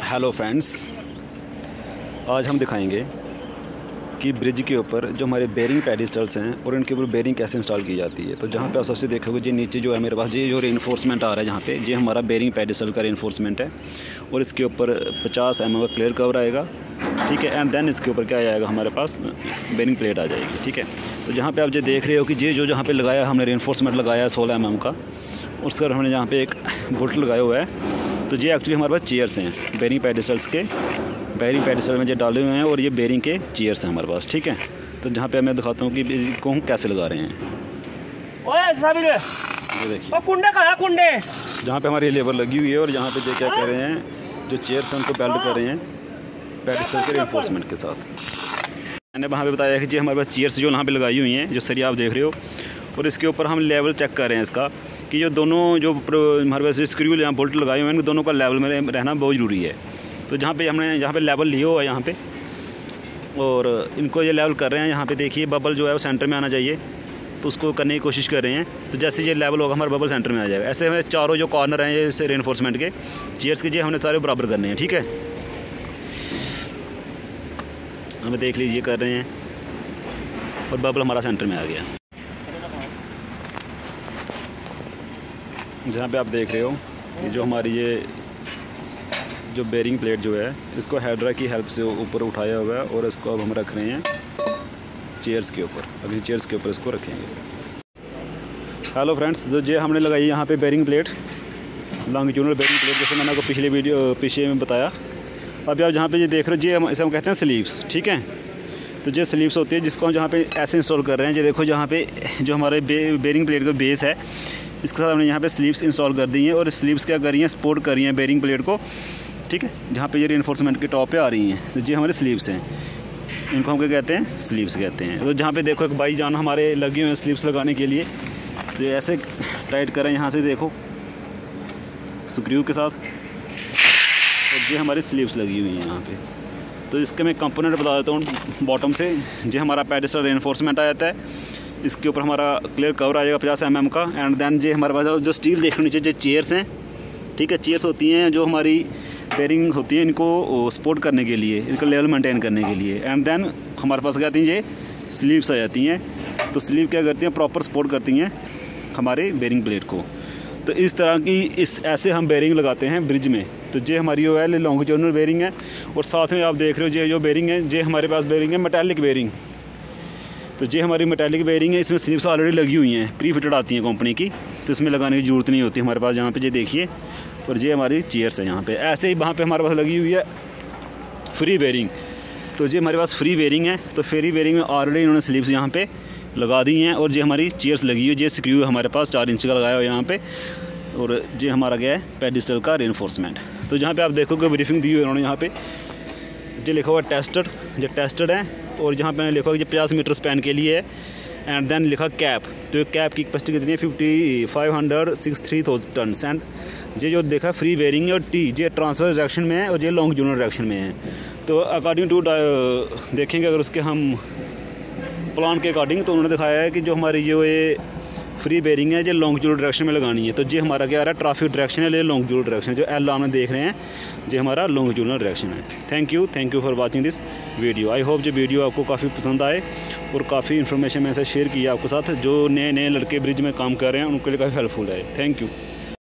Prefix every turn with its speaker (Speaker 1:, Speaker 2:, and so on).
Speaker 1: Hello friends, आज हम दिखाएंगे कि ब्रिज के ऊपर जो हमारे बेरिंग पेडिस्टल्स हैं और इनके ऊपर बेरिंग कैसे इंस्टॉल की जाती है। तो जहाँ पे आप सबसे देखोगे जी नीचे जो है मेरे पास ये जो रेनफोर्समेंट आ रहा है, जहाँ पे ये हमारा बेरिंग पेडिस्टल का रेनफोर्समेंट है और इसके ऊपर 50 mm का क्लियर कवर आएगा, ठीक है। एंड देन इसके ऊपर क्या आएगा, हमारे पास बेरिंग प्लेट आ जाएगी, ठीक है। तो जहाँ पर आप जो देख रहे हो कि ये जो जहाँ पर लगाया हमने रेनफोर्समेंट लगाया है 16 mm का, उसके बाद हमने यहाँ पर एक बोल्ट लगाया हुआ है। तो ये एक्चुअली हमारे पास चेयर्स हैं बेरिंग पेडिस्टल्स के, बेरिंग पेडिस्टल में जो डाले हुए हैं और ये बेरिंग के चेयर्स हैं हमारे पास, ठीक है। तो जहाँ पे मैं दिखाता हूँ कि इसको हम कैसे लगा रहे हैं। ये देखिए कुंडे कहाँ, कुंडे जहाँ पे हमारी लेबर लगी हुई है और यहाँ पे जो क्या कह रहे हैं, जो चेयर्स हैं उनको बेल्ट कर रहे हैं पेडिस्टल के रेनफोर्समेंट के साथ। मैंने वहाँ पे बताया कि जी हमारे पास चेयर्स जो यहाँ पे लगाई हुई हैं, जो सरिया आप देख रहे हो, और इसके ऊपर हम लेवल चेक कर रहे हैं इसका कि जो दोनों जो हमारे पास स्क्रू यहाँ बोल्ट लगाए हुए हैं, दोनों का लेवल में रहना बहुत ज़रूरी है। तो जहाँ पे हमने यहाँ पे लेवल लिया हुआ है यहाँ पे, और इनको ये लेवल कर रहे हैं। यहाँ पे देखिए बबल जो है वो सेंटर में आना चाहिए, तो उसको करने की कोशिश कर रहे हैं। तो जैसे ये लेवल होगा हमारा बबल सेंटर में आ जाएगा। ऐसे हमें चारों जो कॉर्नर हैं ये इस रेनफोर्समेंट के चेयर्स के, हमने सारे बराबर करने हैं, ठीक है। हमें देख लीजिए कर रहे हैं और बबल हमारा सेंटर में आ गया। जहाँ पे आप देख रहे हो ये जो हमारी ये जो बेरिंग प्लेट जो है, इसको हेड्रा की हेल्प से ऊपर उठाया हुआ है और इसको अब हम रख रहे हैं चेयर्स के ऊपर। अभी चेयर्स के ऊपर इसको रखेंगे। हेलो फ्रेंड्स, तो ये हमने लगाई यहाँ पे bearing plate, longitudinal bearing plate, जैसे मैंने आपको पीछे में बताया। अभी आप जहाँ पे ये देख रहे हो ये इसे हम कहते हैं स्लीव्स, ठीक है। तो ये स्लीव्स होती है जिसको हम जहाँ पे ऐसे इंस्टॉल कर रहे हैं। ये देखो जहाँ पे जो हमारे बेरिंग प्लेट का बेस है, इसके साथ हमने यहाँ पे स्लीव्स इंस्टॉल कर दी हैं और स्लीव्स क्या कर रही हैं, सपोर्ट कर रही हैं बेरिंग प्लेट को, ठीक है। जहाँ पे ये रेनफोर्समेंट के टॉप पे आ रही हैं, तो ये हमारे स्लीव्स हैं, इनको हम क्या कहते हैं, स्लीव्स कहते हैं। तो जहाँ पे देखो एक भाई जान हमारे लगे हुए हैं स्लीव्स लगाने के लिए, तो ये ऐसे टाइट करें यहाँ से, देखो स्क्रू के साथ, और ये हमारी स्लीव्स लगी हुई हैं यहाँ पे। तो इसके मैं कंपोनेंट बता देता हूँ। बॉटम से ये हमारा पेडिस्टल रेनफोर्समेंट आ जाता है, इसके ऊपर हमारा क्लियर कवर आ जाएगा 50 mm का। एंड देन ये हमारे पास जो स्टील देखने नीचे जो चेयर्स हैं, ठीक है, चेयर्स होती हैं जो हमारी बेरिंग होती है, इनको सपोर्ट करने के लिए, इनका लेवल मेंटेन करने के लिए। एंड देन हमारे पास क्या आती हैं, ये स्लीव्स आ जाती हैं। तो स्लीव क्या करती हैं, प्रॉपर सपोर्ट करती हैं हमारे बेरिंग प्लेट को। तो इस तरह की ऐसे हम बेरिंग लगाते हैं ब्रिज में। तो ये हमारी जो है लॉन्गिट्यूडनल बेरिंग है, और साथ में आप देख रहे हो ये जो बेरिंग है, ये हमारे पास बेरिंग है मेटालिक बेरिंग। तो ये हमारी मेटालिक बेरिंग है, इसमें स्लीव्स ऑलरेडी लगी हुई हैं, प्री फिटेड आती हैं कंपनी की, तो इसमें लगाने की ज़रूरत नहीं होती हमारे पास। यहाँ पे ये देखिए, और ये हमारी चेयर्स है यहाँ पे। ऐसे ही वहाँ पे हमारे पास लगी हुई है फ्री बेरिंग। तो ये हमारे पास फ्री बेरिंग है, तो फ्री बेरिंग में ऑलरेडी इन्होंने स्लीव्स यहाँ पे लगा दी हैं, और ये हमारी चेयर्स लगी हुई है। ये स्क्रू हमारे पास 4 इंच का लगाया हुआ है यहाँ पे, और ये हमारा गया है पेडिस्टल का रेनफोर्समेंट। तो जहाँ पे आप देखोगे ब्रीफिंग दी हुई है उन्होंने, यहाँ पे जो लिखा हुआ टेस्टेड, जो टेस्टेड है, और जहाँ पे लिखा हुआ 50 मीटर स्पैन के लिए है। एंड देन लिखा कैप, तो कैप की कैपेसिटी कितनी है, 5563 टन। एंड ये जो देखा फ्री बेरिंग है, और टी ये ट्रांसफर डायरेक्शन में है और ये लॉन्गिट्यूडनल डायरेक्शन में है। तो अकॉर्डिंग टू देखेंगे अगर उसके हम प्लान के अकॉर्डिंग, तो उन्होंने दिखाया है कि जो हमारी ये फ्री बेरिंग है, ये लॉन्गिट्यूडनल डायरेक्शन में लगानी है। तो ये हमारा क्या आ रहा है, ट्रैफिक डायरेक्शन है, ये लॉन्गिट्यूडनल डायरेक्शन है। जो एल में देख रहे हैं ये हमारा लॉन्गिट्यूडनल डायरेक्शन है। Thank you for watching this video. I hope ये वीडियो आपको काफ़ी पसंद आए, और काफ़ी इन्फॉर्मेशन मैंने शेयर की है आपके साथ। जो नए लड़के ब्रिज में काम कर रहे हैं उनके लिए काफ़ी हेल्पफुल है। Thank you.